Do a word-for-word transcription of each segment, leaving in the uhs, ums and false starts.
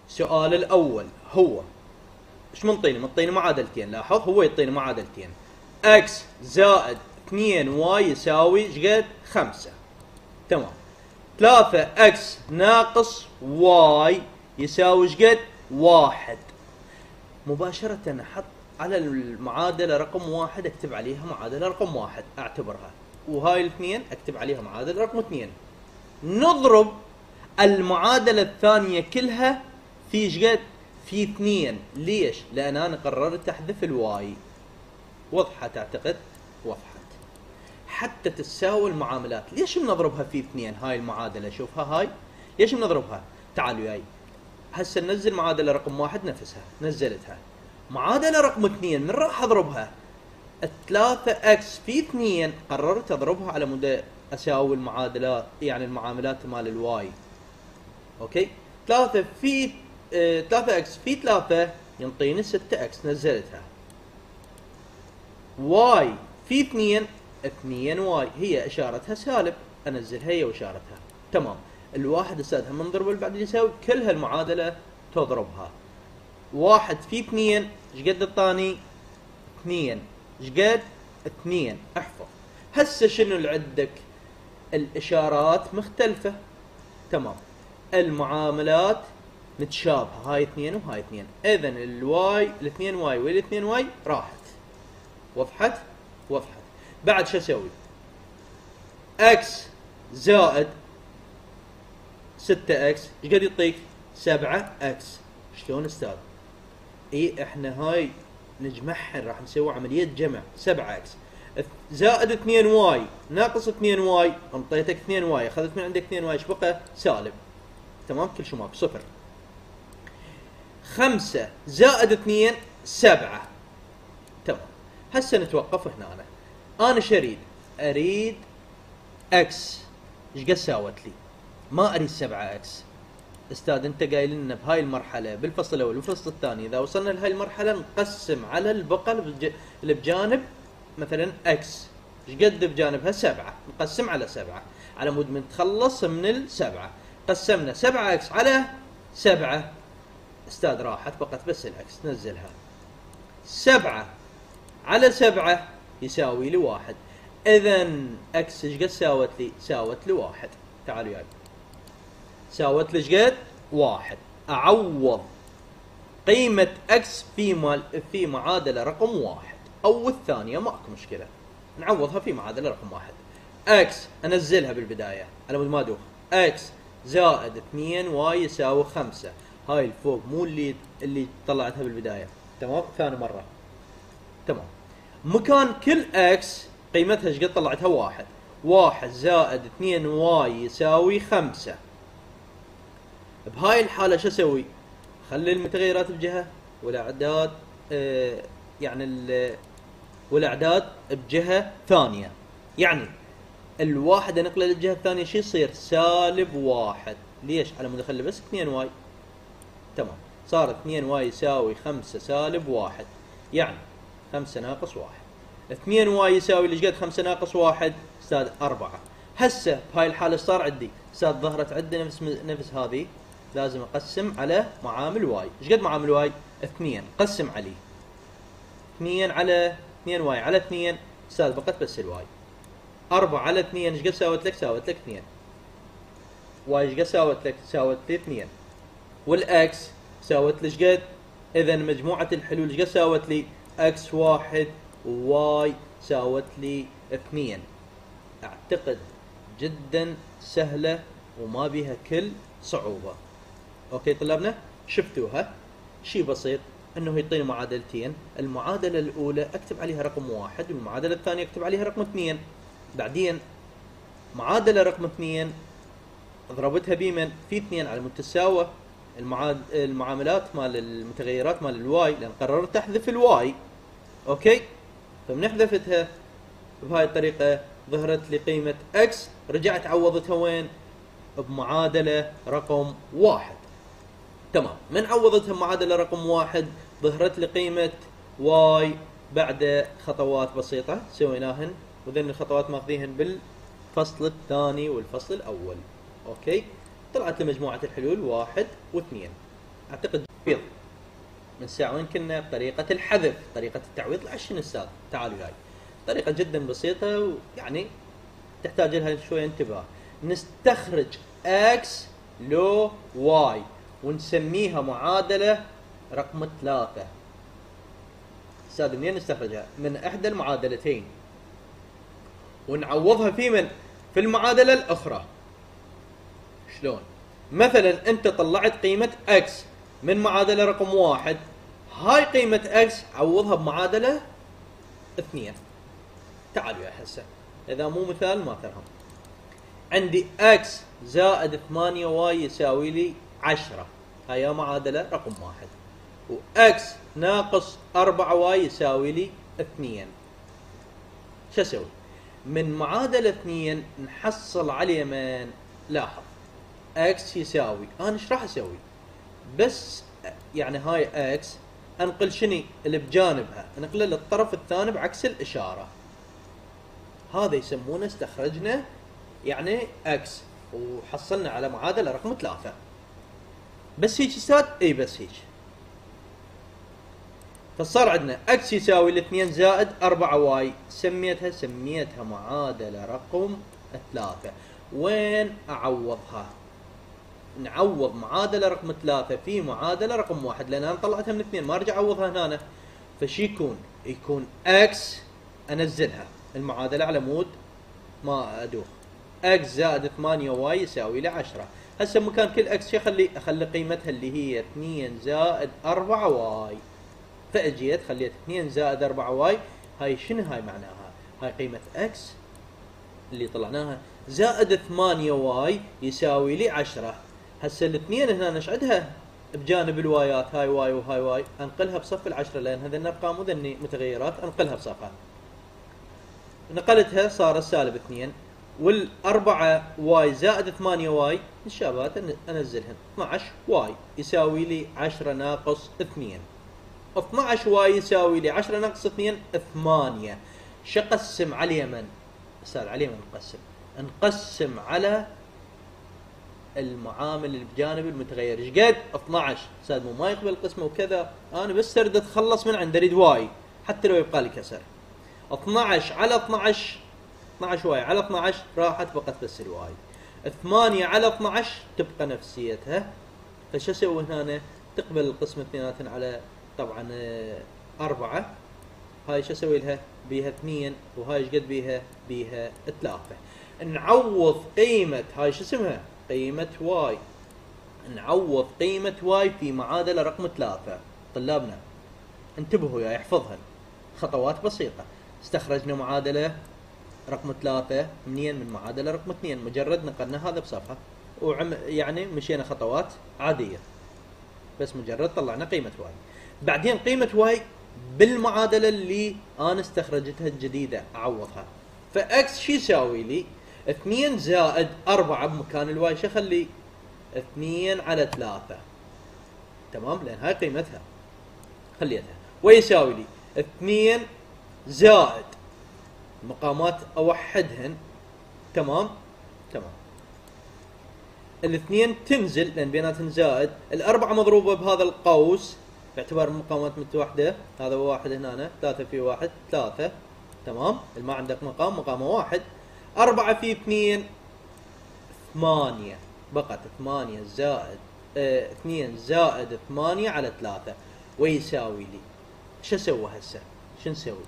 السؤال الاول هو ايش منطيني؟ منطيني معادلتين. لاحظ هو يعطيني معادلتين، اكس زائد اثنين واي يساوي ايش قد؟ خمسة. تمام. ثلاثة اكس ناقص واي يساوي ايش قد؟ واحد. مباشرة احط على المعادلة رقم واحد اكتب عليها معادلة رقم واحد اعتبرها، وهاي الاثنين اكتب عليها معادلة رقم اثنين. نضرب المعادلة الثانية كلها في ايش قد؟ في اثنين. ليش؟ لان انا قررت احذف الواي. وضحت اعتقد؟ وضحت. حتى تساوي المعاملات. ليش بنضربها في اثنين؟ هاي المعادلة شوفها هاي. ليش بنضربها؟ تعالوا وياي. هسه ننزل معادلة رقم واحد نفسها، نزلتها. معادلة رقم اثنين من راح اضربها؟ الثلاثة اكس في اثنين قررت اضربها على مود اساوي المعادلات، يعني المعاملات مال الواي. اوكي؟ ثلاثة في اه ثلاثة اكس في ثلاثة ينطيني ستة اكس، نزلتها. واي في اثنين اثنين واي، هي اشارتها سالب، انزلها هي واشارتها. تمام. الواحد استاذ هم نضرب اللي بعد يساوي كل هالمعادلة تضربها. واحد في اثنين ايش قد الثاني؟ اثنين. ايش قد؟ اثنين. احفظ. هسه شنو اللي عندك؟ الاشارات مختلفة. تمام. المعاملات متشابهة، هاي اثنين وهاي اثنين، اذا الواي الاثنين واي والاثنين واي راحت. وضحت؟ وضحت. بعد شو اسوي؟ اكس زائد ستة اكس ايش قد يعطيك؟ سبعة اكس. شلون استاذ؟ اي احنا هاي نجمعها، راح نسوي عملية جمع. سبعة اكس زائد اثنين واي ناقص اثنين واي، انطيتك اثنين واي، اخذت من عندك اثنين واي، ايش بقى؟ سالب. تمام. كل شو ماكو صفر. خمسة زائد اثنين سبعة. تمام. هسه نتوقف هنا. انا انا شريد اريد اكس ايش قد ساوت لي؟ ما اريد سبعة اكس. استاذ انت قايل لنا بهاي المرحله بالفصل الاول والفصل الثاني اذا وصلنا لهاي المرحله نقسم على البقى اللي بجانب مثلا اكس ايش قد بجانبها؟ سبعة، نقسم على سبعة على مود من تخلص من السبعة. قسمنا سبعة اكس على سبعة، استاذ راحت بقت بس الاكس، نزلها. سبعة على سبعة يساوي لي واحد، اذا اكس ايش قد ساوت لي؟ ساوت لي واحد. تعالوا ياي. ساوت لي ايش قد؟ واحد. اعوض قيمة اكس في مال في معادلة رقم واحد او الثانية، ماكو مشكلة، نعوضها في معادلة رقم واحد. اكس انزلها بالبداية على مود ما ادوخ. اكس زائد اثنين واي يساوي خمسة. هاي الفوق مو اللي اللي طلعتها بالبداية. تمام. ثاني مرة. تمام. مكان كل اكس قيمتها ايش قد طلعتها؟ واحد. واحد زائد اثنين واي يساوي خمسة. بهاي الحالة شو اسوي؟ خلي المتغيرات بجهة والاعداد آه يعني والاعداد بجهة ثانية. يعني الواحد انقله للجهة الثانية شو يصير؟ سالب واحد. ليش؟ على مود اخلي بس اثنين واي. تمام. صار اثنين واي يساوي خمسة سالب واحد، يعني خمسة ناقص واحد. اثنين واي يساوي ليش قد خمسة ناقص واحد؟ استاذ أربعة. هسه بهاي الحالة صار عندي استاذ ظهرت عندي نفس نفس هذه، لازم اقسم على معامل واي. ايش قد معامل واي؟ اثنين. قسم عليه. اثنين على اثنين واي على اثنين، استاذ بقت بس الواي. أربعة على اثنين ايش قد ساوت لك؟ ساوت لك اثنين. واي ايش قد ساوت لك؟ ساوت لي اثنين. والاكس ساوت لي ايش قد؟ اذا مجموعة الحلول ايش قد ساوت لي؟ اكس واحد وواي ساوت لي اثنين. اعتقد جدا سهلة وما بيها كل صعوبة. اوكي طلابنا شفتوها؟ شيء بسيط انه يعطيني معادلتين، المعادلة الاولى اكتب عليها رقم واحد والمعادلة الثانية اكتب عليها رقم اثنين. بعدين معادلة رقم اثنين ضربتها بمن؟ في اثنين على متساوى المعاد... المعاملات مال المتغيرات مال الواي، لان قررت احذف الواي. اوكي. فمن حذفتها بهاي الطريقة ظهرت لي قيمة اكس، رجعت عوضتها وين؟ بمعادلة رقم واحد. تمام. من عوضتها بمعادلة رقم واحد ظهرت لي قيمة واي بعد خطوات بسيطة سويناهن، وذن الخطوات ماخذيهن بالفصل الثاني والفصل الأول. اوكي. طلعت لي مجموعة الحلول واحد واثنين. اعتقد تعويض من ساعة وين كنا بطريقة الحذف، طريقة التعويض. لا شنو استاذ؟ تعالوا وياي، طريقة جدا بسيطة ويعني تحتاج لها شوية انتباه. نستخرج اكس لو واي ونسميها معادلة رقم ثلاثة. استاذ منين نستخرجها؟ من احدى المعادلتين ونعوضها في من؟ في المعادلة الاخرى. شلون؟ مثلا انت طلعت قيمة اكس من معادلة رقم واحد، هاي قيمة اكس عوضها بمعادلة اثنين. تعالوا يا هسه اذا مو مثال ما ترهم. عندي اكس زائد ثمانية واي يساوي لي عشرة، هاي معادلة رقم واحد. واكس ناقص أربعة واي يساوي لي اثنين. شو اسوي؟ من معادلة اثنين نحصل على اليمين. لاحظ اكس يساوي، انا ايش راح اسوي؟ بس يعني هاي اكس انقل شني اللي بجانبها، انقله للطرف الثاني بعكس الاشاره. هذا يسمونه استخرجنا يعني اكس وحصلنا على معادله رقم ثلاثة. بس هيك استاذ؟ اي بس هيك. فصار عندنا اكس يساوي الاثنين زائد أربعة واي، سميتها سميتها معادله رقم ثلاثة. وين اعوضها؟ نعوض معادله رقم ثلاثة في معادله رقم واحد، لان انا طلعتها من اثنين ما ارجع اعوضها هنا. فشي يكون؟ يكون اكس انزلها المعادله على مود ما ادوخ. اكس زائد ثمانية واي يساوي لي عشرة. هسه مكان كل اكس شو اخلي؟ اخلي قيمتها اللي هي اثنين زائد أربعة واي. فاجيت خليت اثنين زائد أربعة واي. هاي شنو هاي معناها؟ هاي قيمه اكس اللي طلعناها زائد ثمانية واي يساوي لي عشرة. هسه الاثنين هنا ايش عندها بجانب الوايات؟ هاي واي وهاي واي، انقلها بصف العشرة لان هذين ارقام وذني متغيرات، انقلها بصفها. نقلتها صارت سالب اثنين، والأربعة واي زائد ثمانية واي الشابات انزلهن. اثنعش واي يساوي لي عشرة ناقص اثنين. اثنعش واي يساوي لي عشرة ناقص اثنين ثمانية. شقسم على اليمن استاذ؟ على اليمن نقسم نقسم على المعامل اللي بجانب المتغير. ايش قد؟ اثنعش. استاذ مو ما يقبل القسمه وكذا، انا بس اريد اتخلص من عنده، اريد واي حتى لو يبقى لي كسر. اثنعش على اثنعش، اثنعش واي على اثنعش راحت، بقت بس الواي. ثمانية على اثنعش تبقى نفسيتها. فش اسوي هنا؟ تقبل القسمه اثنيناتن على طبعا أربعة. هاي شو اسوي لها؟ بيها اثنين، وهاي ايش قد بيها؟ بيها ثلاثة. نعوض قيمة هاي شو اسمها؟ قيمة واي. نعوض قيمة واي في معادلة رقم ثلاثة. طلابنا انتبهوا يا يحفظهن، خطوات بسيطة. استخرجنا معادلة رقم ثلاثة منين؟ من معادلة رقم اثنين. مجرد نقلنا هذا بصفحة وعم يعني مشينا خطوات عادية، بس مجرد طلعنا قيمة واي. بعدين قيمة واي بالمعادلة اللي انا استخرجتها الجديدة اعوضها. فاكس شو يساوي لي؟ اثنين زائد أربعة بمكان الواي شو اخلي؟ اثنين على ثلاثة. تمام؟ لان هاي قيمتها خليتها. ويساوي لي اثنين زائد مقامات اوحدهن. تمام؟ تمام. الاثنين تنزل لان بيناتهن زائد، الأربعة مضروبة بهذا القوس باعتبار المقامات متوحدة. هذا واحد هنا، ثلاثة في واحد ثلاثة. تمام؟ ما عندك مقام، مقامه واحد. أربعة في اثنين ثمانية، بقت ثمانية زائد اه اثنين زائد ثمانية على ثلاثة. ويساوي لي شو اسوي هسه؟ شو نسوي؟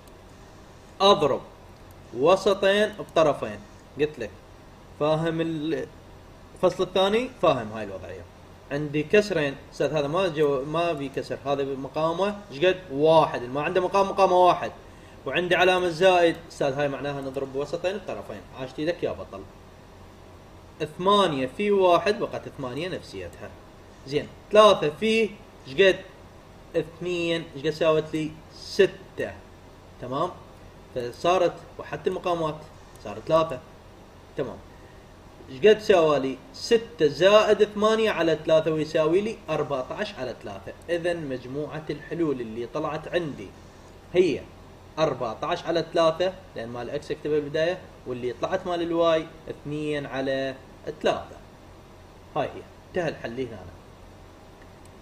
اضرب وسطين بطرفين. قلت لك فاهم الفصل الثاني؟ فاهم هاي الوضعية. عندي كسرين استاذ، هذا ما جو ما بيكسر، هذا مقامه ايش قد؟ واحد. ما عنده مقام مقامه واحد. وعندي علامة زائد استاذ، هاي معناها نضرب وسطين بطرفين. عاشت ايدك يا بطل. ثمانية في واحد بقت ثمانية نفسيتها. زين، ثلاثة في ايش قد؟ اثنين ايش قد ساوت لي؟ ستة. تمام؟ فصارت وحدت المقامات صارت ثلاثة. تمام. ايش قد ساوى لي؟ ستة زائد ثمانية على ثلاثة ويساوي لي أربعة عشر على ثلاثة. اذا مجموعة الحلول اللي طلعت عندي هي أربعة عشر على ثلاثة، لان مال اكس اكتبها بالبداية، واللي طلعت مال الواي اثنين على ثلاثة. هاي هي، انتهى الحل هنا.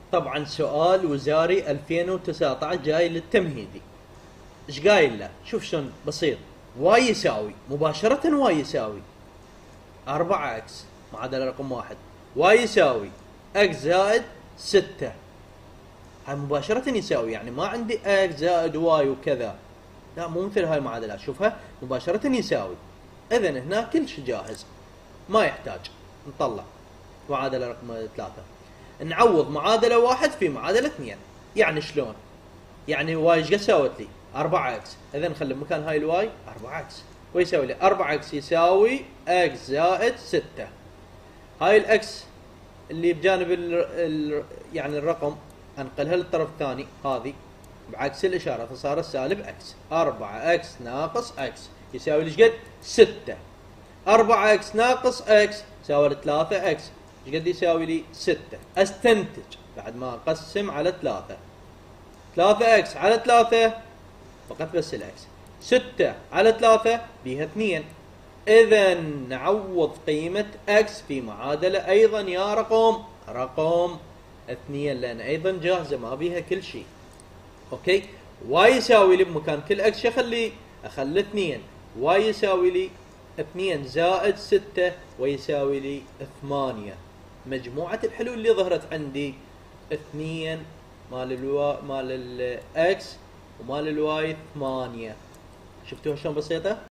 طبعا سؤال وزاري ألفين وتسعة عشر جاي للتمهيدي. ايش قايل له؟ شوف شلون بسيط. واي يساوي مباشرة واي يساوي أربعة اكس معادلة رقم واحد. واي يساوي اكس زائد ستة. هاي مباشرة يساوي، يعني ما عندي اكس زائد واي وكذا، لا مو مثل هاي المعادلات. شوفها مباشرة يساوي. اذا هنا كل شيء جاهز، ما يحتاج نطلع معادلة رقم ثلاثة. نعوض معادلة واحد في معادلة اثنين. يعني شلون؟ يعني واي ايش قد ساوت لي؟ أربعة اكس. اذا نخلي مكان هاي الواي أربعة اكس، ويساوي لي أربعة اكس يساوي اكس زائد ستة. هاي الاكس اللي بجانب ال ال يعني الرقم انقلها للطرف الثاني، هذه بعكس الاشاره فصار سالب اكس. أربعة اكس ناقص اكس يساوي لي ايش قد؟ ستة. أربعة اكس ناقص اكس يساوي ثلاثة اكس. ايش قد يساوي لي؟ ستة. استنتج بعد ما اقسم على ثلاثة، ثلاثة اكس على ثلاثة فقط بس الاكس، ستة على ثلاثة بيها اثنين. اذا نعوض قيمة اكس في معادلة ايضا يا رقم رقم اثنين، لان ايضا جاهزة ما بيها كل شيء. اوكي. واي يساوي لي بمكان كل اكس اخلي اخلي اثنين. واي يساوي لي اثنين زائد ستة ويساوي لي ثمانية. مجموعة الحلول اللي ظهرت عندي اثنين مال الوا مال الاكس ومال الواي ثمانية. شفتوها شلون بسيطة؟